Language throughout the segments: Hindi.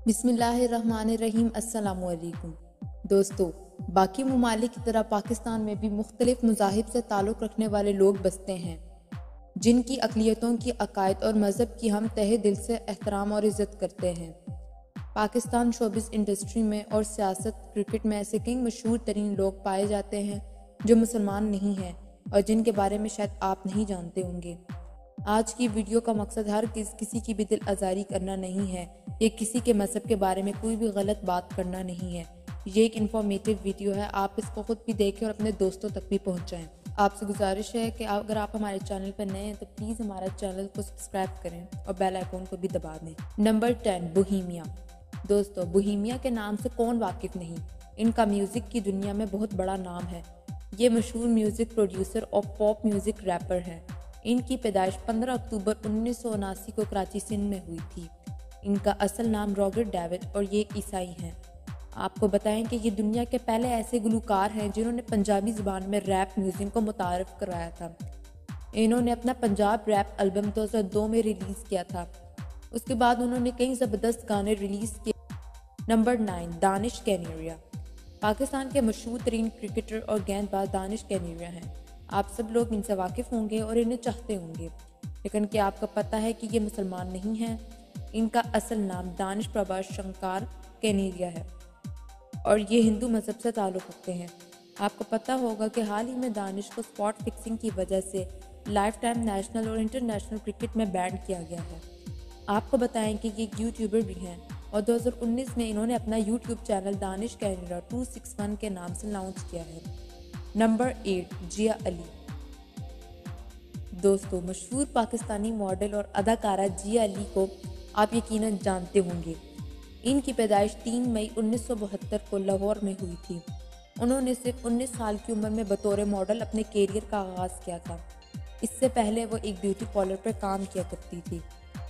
बिस्मिल्लाहिर्रहमानिर्रहीम। अस्सलामुअलैकुम दोस्तों, बाकी ममालिक की तरह पाकिस्तान में भी मुख्तलिफ मज़ाहिब से ताल्लुक़ रखने वाले लोग बसते हैं, जिनकी अक़लियतों की अक़ायद और मज़हब की हम तहे दिल से एहतराम और इज़्ज़त करते हैं। पाकिस्तान शोबिज़ इंडस्ट्री में और सियासत क्रिकेट में ऐसे कई मशहूर तरीन लोग पाए जाते हैं जो मुसलमान नहीं हैं और जिनके बारे में शायद आप नहीं जानते होंगे। आज की वीडियो का मकसद हर किसी की भी दिल आज़ारी करना नहीं है, ये किसी के मज़हब के बारे में कोई भी गलत बात करना नहीं है। ये एक इन्फॉर्मेटिव वीडियो है, आप इसको खुद भी देखें और अपने दोस्तों तक भी पहुंचाएं। आपसे गुजारिश है कि अगर आप हमारे चैनल पर नए हैं तो प्लीज़ हमारा चैनल को सब्सक्राइब करें और बेल आइकॉन को भी दबा दें। Number 10, Bohemia. दोस्तों, बोहेमिया के नाम से कौन वाकिफ़ नहीं। इनका म्यूज़िक की दुनिया में बहुत बड़ा नाम है। ये मशहूर म्यूज़िक प्रोड्यूसर और पॉप म्यूज़िक रैपर हैं। इनकी पैदाइश 15 अक्टूबर 1979 को कराची सिंध में हुई थी। इनका असल नाम रॉबर्ट डेविड और ये एक ईसाई हैं। आपको बताएं कि ये दुनिया के पहले ऐसे गुलकार हैं जिन्होंने पंजाबी ज़बान में रैप म्यूज़िक को मुतारफ़ कराया था। इन्होंने अपना पंजाब रैप एल्बम 2002 में रिलीज़ किया था। उसके बाद उन्होंने कई ज़बरदस्त गाने रिलीज़ किए। नंबर 9, दानिश कैनेरिया। पाकिस्तान के मशहूर तरीन क्रिकेटर और गेंदबाज दानिश कैनेरिया हैं। आप सब लोग इनसे वाकिफ़ होंगे और इन्हें चाहते होंगे, लेकिन क्या आपको पता है कि ये मुसलमान नहीं हैं? इनका असल नाम दानिश प्रभास शंकर कैनेरिया है और ये हिंदू मज़हब से ताल्लुक़ रखते हैं। आपको पता होगा कि हाल ही में दानिश को स्पॉट फिक्सिंग की वजह से लाइफ टाइम नेशनल और इंटरनेशनल क्रिकेट में बैन किया गया है। आपको बताएं कि ये यूट्यूबर भी हैं और 2019 में इन्होंने अपना यूट्यूब चैनल दानिश कैनेरिया 261 के नाम से लॉन्च किया है। नंबर 8, जिया अली। दोस्तों, मशहूर पाकिस्तानी मॉडल और अदाकारा जिया अली को आप यकीनन जानते होंगे। इनकी पैदाइश 3 मई 1972 को लाहौर में हुई थी। उन्होंने सिर्फ 19 साल की उम्र में बतौर मॉडल अपने कैरियर का आगाज़ किया था। इससे पहले वो एक ब्यूटी पार्लर पर काम किया करती थी।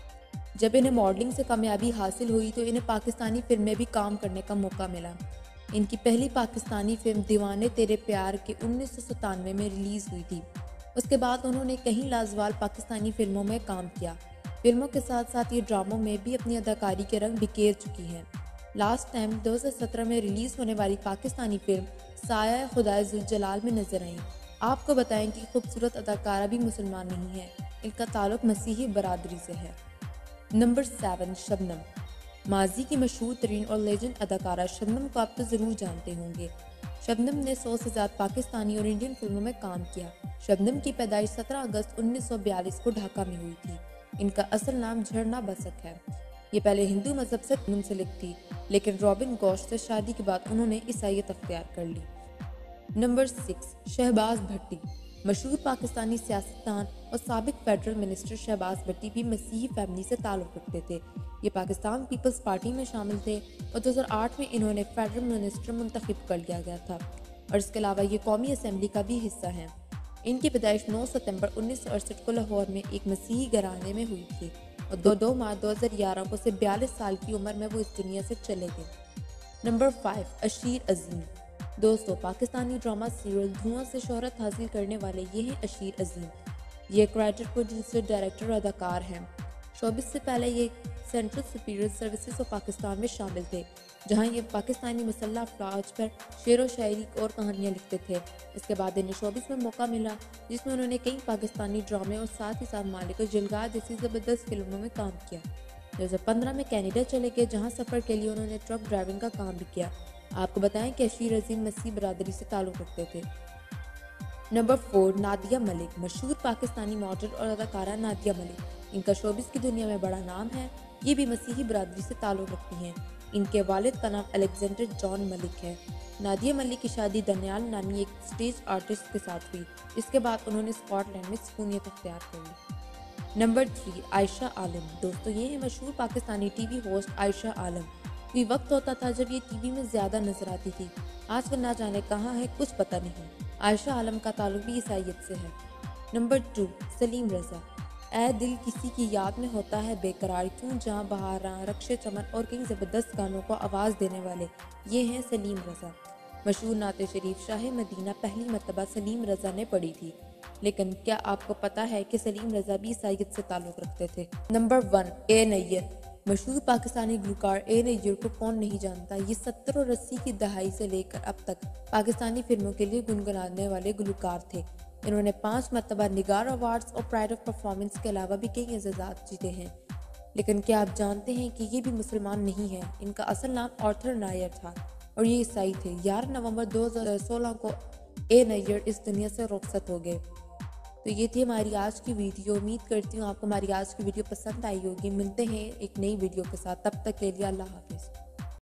जब इन्हें मॉडलिंग से कामयाबी हासिल हुई तो इन्हें पाकिस्तानी फिल्म में भी काम करने का मौका मिला। इनकी पहली पाकिस्तानी फिल्म दीवाने तेरे प्यार के 1997 में रिलीज़ हुई थी। उसके बाद उन्होंने कई लाजवाब पाकिस्तानी फिल्मों में काम किया। फिल्मों के साथ साथ ये ड्रामों में भी अपनी अदाकारी के रंग बिखेर चुकी हैं। लास्ट टाइम 2017 में रिलीज़ होने वाली पाकिस्तानी फिल्म साया खुदाए जुलजलाल में नजर आई। आपको बताएं कि खूबसूरत अदाकारा भी मुसलमान नहीं है, इनका ताल्लुक मसीही बरादरी से है। नंबर 7, शबनम। माजी की मशहूर तरीन और लेजेंड अदाकारा शबनम को आप तो ज़रूर जानते होंगे। शबनम ने 100 से ज़्यादा पाकिस्तानी और इंडियन फिल्मों में काम किया। शबनम की पैदाइश 17 अगस्त 1942 को ढाका में हुई थी। इनका असल नाम झरना बसक है। ये पहले हिंदू मज़हब से मुंसलिक थी, लेकिन रॉबिन गॉश से शादी के बाद उन्होंने ईसाईयत अख्तियार कर ली। नंबर 6, शहबाज भट्टी। मशहूर पाकिस्तानी सियासतदान और साबिक फेडरल मिनिस्टर शहबाज भट्टी भी मसीही फैमिली से ताल्लुक़ रखते थे। ये पाकिस्तान पीपल्स पार्टी में शामिल थे और 2008 में इन्होंने फेडरल मिनिस्टर मुंतखब कर लिया गया था और इसके अलावा ये कौमी असम्बली का भी हिस्सा हैं। इनकी पैदाइश 9 सितंबर 1968 को लाहौर में एक मसीही घराने में हुई थी और 2 मार्च 2011 को सिर्फ 42 साल की उम्र में वो इस दुनिया से चले गए। नंबर 5, अशीर अजीम। दोस्तों, पाकिस्तानी ड्रामा सीरियल धुआं से शोहरत हासिल करने वाले ये हैं अशीर अजीम। ये एक राइटर, प्रोड्यूसर, डायरेक्टर और अदाकार हैं। शोबिस से पहले ये central superior services of Pakistan में शामिल थे, जहां ये पाकिस्तानी मुसल्लह अफवाज पर शेर व शायरी और कहानियाँ लिखते थे। इसके बाद इन्हें शोबिस में मौका मिला, जिसमें उन्होंने कई पाकिस्तानी ड्रामे और साथ ही साथ मालिक जलगार जैसी ज़बरदस्त फिल्मों में काम किया। 2015 में कनाडा चले गए, जहाँ सफ़र के लिए उन्होंने ट्रक ड्राइविंग का काम भी किया। आपको बताएं कि अशीर अजीम मसीह बरादरी से ताल्लुक़ रखते थे। नंबर 4, नादिया मलिक। मशहूर पाकिस्तानी मॉडल और अदाकारा नादिया मलिक। इनका शोबिस की दुनिया में बड़ा नाम है। ये भी मसीही बरादरी से ताल्लुक़ रखती हैं। इनके वालिद का नाम अलेक्जेंडर जॉन मलिक है। नादिया मलिक की शादी दनियाल नामी एक स्टेज आर्टिस्ट के साथ हुई। इसके बाद उन्होंने स्कॉटलैंड में सुकूनियत अख्तियार कर ली। नंबर 3, आयशा आलम। दोस्तों, ये है मशहूर पाकिस्तानी टीवी होस्ट आयशा आलम। कोई वक्त होता था जब ये टीवी में ज़्यादा नजर आती थी, आजकल ना जाने कहाँ है, कुछ पता नहीं। आयशा आलम का ताल्लुक भी ईसाईयत से है। नंबर 2, सलीम रज़ा। ए दिल किसी की याद में होता है बेकरार, क्यों जहाँ बहारा, रक्षे चमन और कई ज़बरदस्त गानों को आवाज़ देने वाले ये हैं सलीम रज़ा। मशहूर नाते शरीफ शाह मदीना पहली मरतबा सलीम रज़ा ने पढ़ी थी। लेकिन क्या आपको पता है कि सलीम रज़ा भी ईसाईयत से ताल्लुक़ रखते थे? Number 1, A Nayyar. मशहूर पाकिस्तानी गुलकार ए नज़ीर को कौन नहीं जानता। ये 70 और 80 की दहाई से लेकर अब तक पाकिस्तानी फिल्मों के लिए गुनगुनाने वाले गुलकार थे। इन्होंने 5 मरतबा निगार अवार्ड्स और प्राइड ऑफ परफॉर्मेंस के अलावा भी कई एजाज़ात जीते हैं। लेकिन क्या आप जानते हैं कि ये भी मुसलमान नहीं है। इनका असल नाम आर्थर नायर था और ये ईसाई थे। 11 नवंबर 2016 को ए नैयर इस दुनिया से रुखसत हो गए। तो ये थी हमारी आज की वीडियो। उम्मीद करती हूँ आपको हमारी आज की वीडियो पसंद आई होगी। मिलते हैं एक नई वीडियो के साथ, तब तक के लिए अल्लाह हाफिज़।